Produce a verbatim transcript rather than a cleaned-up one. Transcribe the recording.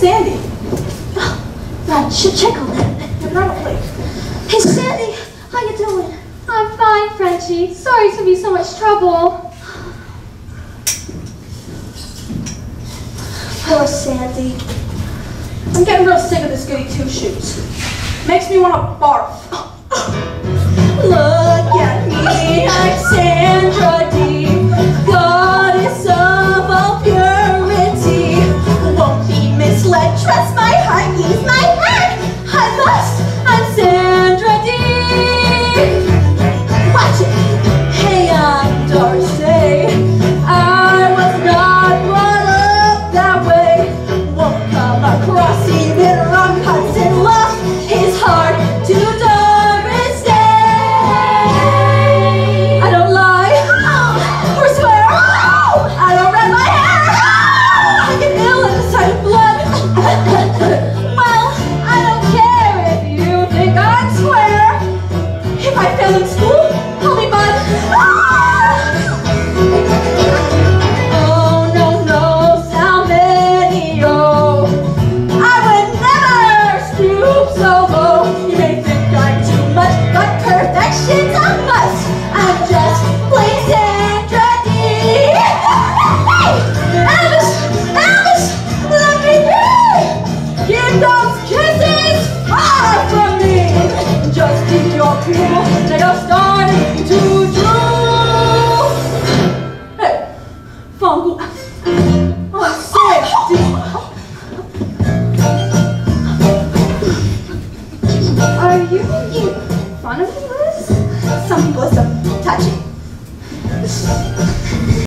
Sandy. I should check on that. You're not late. Hey, Sandy, how you doing? I'm fine, Frenchie. Sorry to be so much trouble. Poor Sandy. I'm getting real sick of this goody two-shoes. Makes me want to barf. Look at me, I'm Sandra D, goddess of all purity. Won't be misled, trust my heart, use my head. I must, I'm Sandra D. Watch it. Hey, I'm Darcy. I was not brought up that way. Won't come across even wrong cuts and love is hard to understand. I don't lie or swear. I don't red my hair. I get ill at the sight of blood. Well, I don't care if you think I'd swear. If I fail in school, I'll be mud. Oh, no, no, Salmenio. I would never stoop so low. You may think I'm too much, but perfection's a must. I'm just plain Sandra D. Hey, Elvis, Elvis, let me be. Keep those kisses far from me. Just keep your cool, they are starting to drool. Hey, Fungal.